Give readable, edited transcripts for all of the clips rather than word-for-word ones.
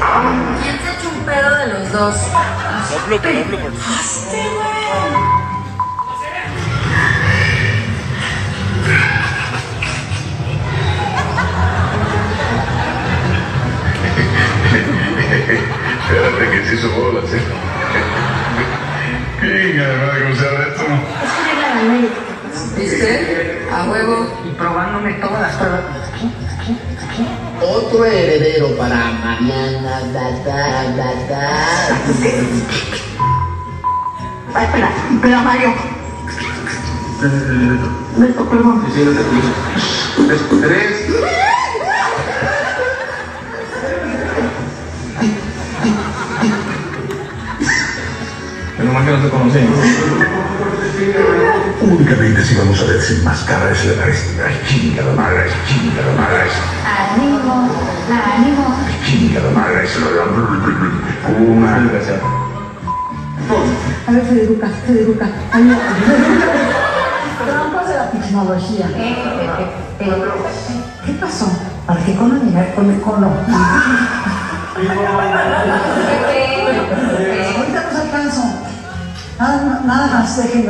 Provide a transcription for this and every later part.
¿Quién se echó un pedo de los dos? No blooper. ¡Hazte, güey! Espérate que se hizo bolas, ¿eh? Venga, hermano, ¿cómo se llama esto? Es que llega la ley. ¿Viste? A huevo. Y probándome todas las pruebas. Otro heredero para Mariana. Ay, espera, Mario. Beto, perdón. Sí, no te preocupes. 3. Pero más que no te conocemos. Únicamente si vamos a desenmascarar es la chingada mala, es chingada mala, es Ánimo. chingada mala, es una. A ver, Federica. Ayúdame. Trampas de la tecnología. ¿Qué pasó? ¿Para qué cono llegar con el cono? Ahorita nos alcanzo. Nada más, déjenlo.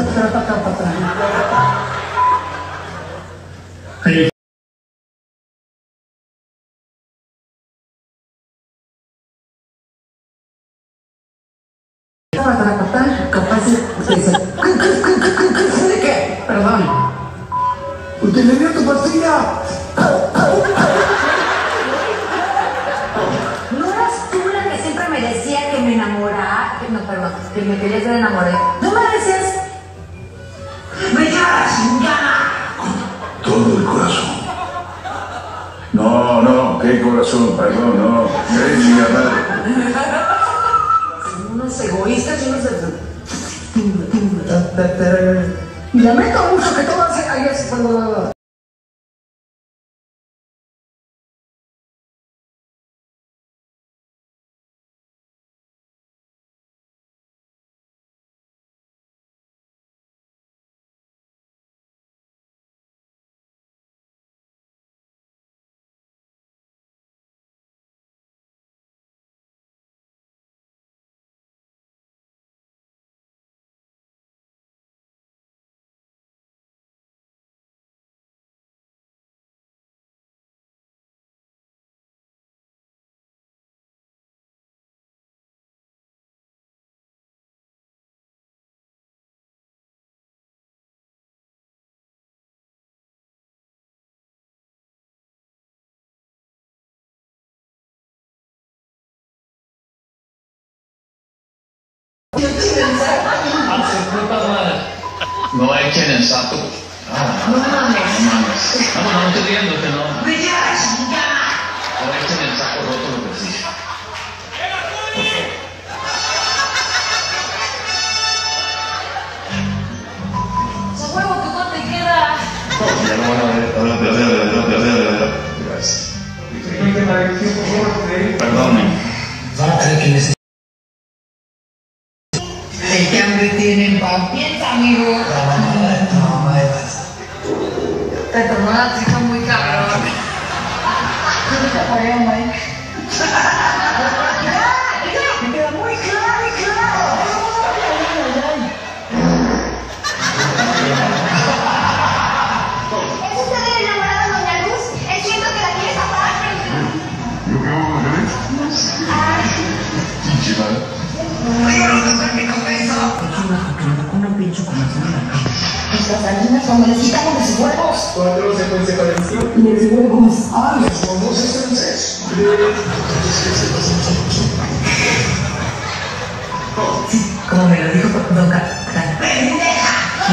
Capaz de qué? Perdón. Usted le dio tu pastilla. ¿No eras tú la que siempre me decía que me enamorara? Que me querías ver enamorar. ¿No me decías? ¡Me lleva la chingada! Todo el corazón. No, qué corazón, perdón, no. Qué chingada. Son unos egoístas y unos... Y lamento mucho que todo haya sido... No echen el sapo. No mames. No estoy viendo que no. ¡Me lleva la chingada! No echen el saco roto lo que sí. ¡Su huevo, que no te queda! Ya no van a ver. Gracias. Perdonen. Van a tener que necesitar. ¿Qué hambre tienen? Piensa, amigo. Te tomó la chica muy cabrón. Me queda muy claro. ¿Es usted el enamorado de Doña Luz? Es cierto que la quiere tapar. ¿Yo qué hago con él? Chichimada. No pienso comenzar la cama. Nuestras gallinas cuando necesitamos de sus huevos. ¿Cuándo se puede separar esto? Les huevos. Los famosos franceses. Sí, como me lo dijo Don ¡pendeja!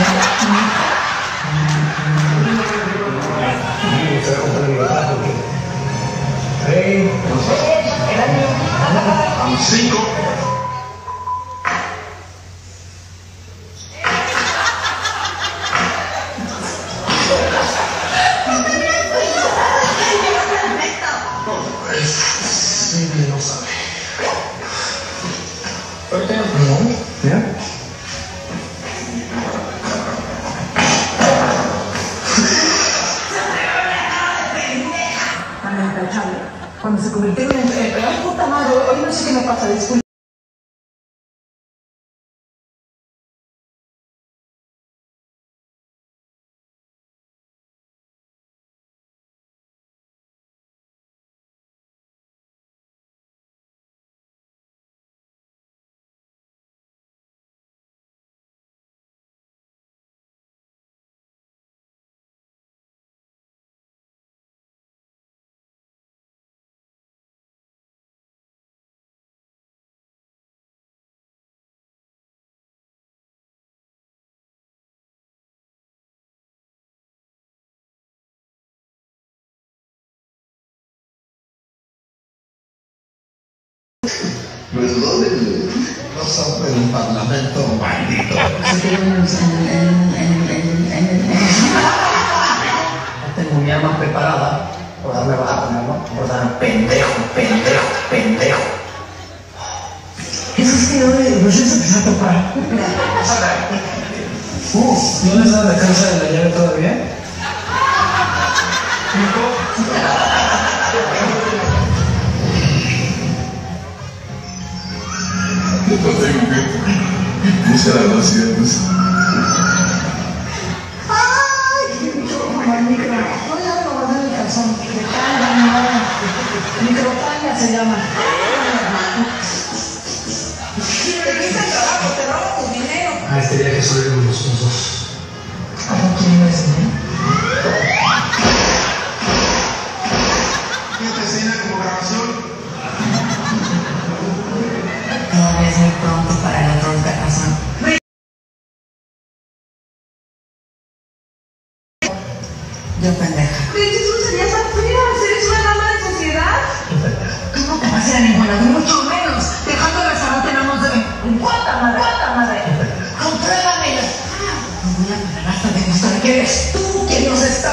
Vamos, 5. Sí, no sabe. ¿Por qué? No. ¿Ya? Cuando se convirtieron en puta madre. no sé qué me pasa, disculpe. No son del Parlamento maldito. No tengo mi arma preparada. Por darme baja con arma. Por dar pendejo. Eso es que hoy pues eso empezó a topar. ¿No les da la casa de la llave todavía? Muchas gracias. ¡Ay! Micro. No, ya lo guardé en el calzón. Microtalla se llama. Te viste el trabajo, te robo tu dinero. Quería que subieran los dos. ¿Cómo quién es, Esta escena como grabación. Todavía es muy pronto para la ronda razón. Yo pendeja. ¿Crees que tú serías tan fría? ¿Eres una dama de sociedad? Tú no te vas a ir a ningún lado, mucho menos. Dejando el restaurante nada más de... ¡Cuánta madre! ¡Compruébamelo! No voy a parar hasta demostrar que eres tú quien nos está.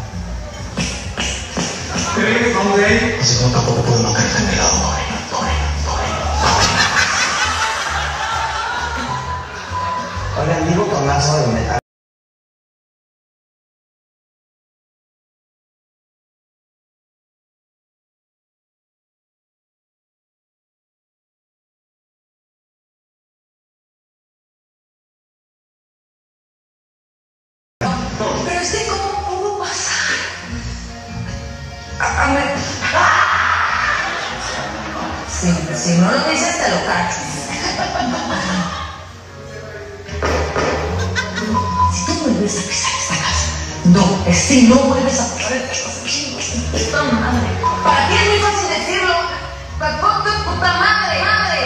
¿Qué? ¿Vamos de ahí? Así como tampoco puedo no caer de mi lado, Oigan, digo con lazo de metal. Pero es que ¿cómo pudo pasar? Sí, si no lo dices te lo cacho. Si tú vuelves a pisar esta casa, si no vuelves a pisar esta casa, puta madre. Para ti es muy fácil decirlo. Puta madre.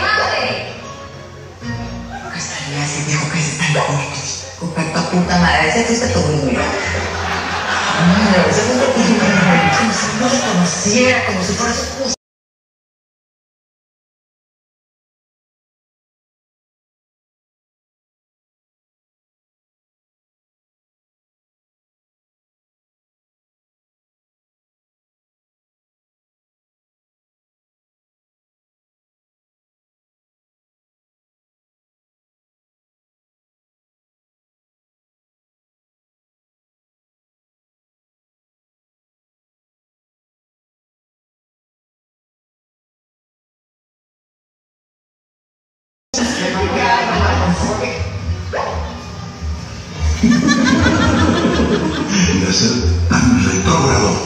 Castañeda se dijo que se están juntos. Puta madre, ese fuiste tu mira. Madre, ese fuiste tu mira. Como si no lo conociera, como si fuera su cosa. De ser tan retrógrado.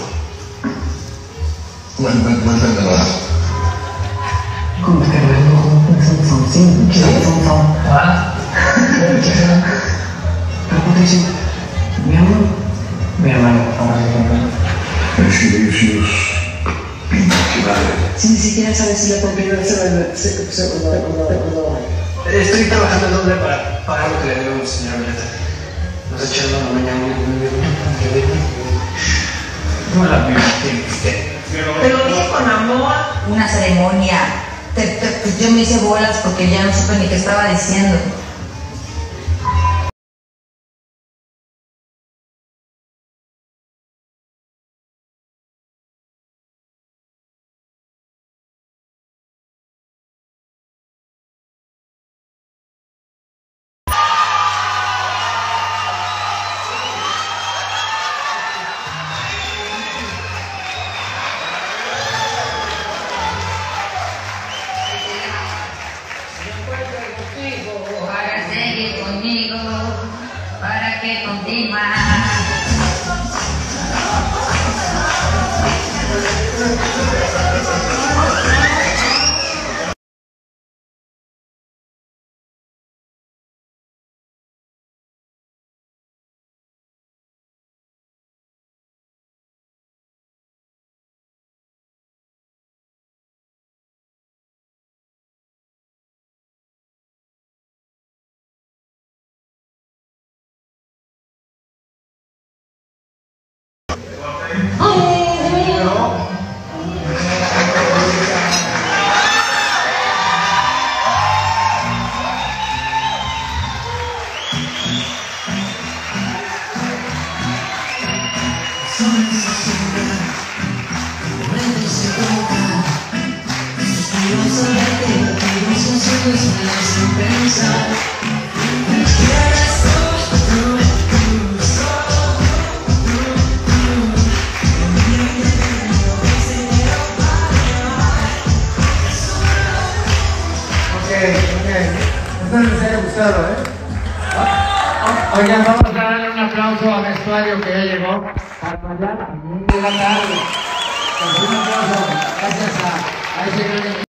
Cuéntamelo. ¿Cómo que son 5? Son. ¿Ah? Patricio, mi amor. Mi hermano. En silencios internacionales. Si ni siquiera sabes si la compañera Estoy trabajando el doble para pagar lo que le debemos, señora Violeta. Nos echaron la mañana no la vi. Te lo dije con amor. Una ceremonia. Yo me hice bolas porque ya no supe ni qué estaba diciendo. conmigo, ¿para qué continuar? Espero les haya gustado, Oigan, vamos a darle un aplauso a Vestuario que ya llegó. Para mañana, también de la tarde. Un aplauso, gracias a ese gran equipo.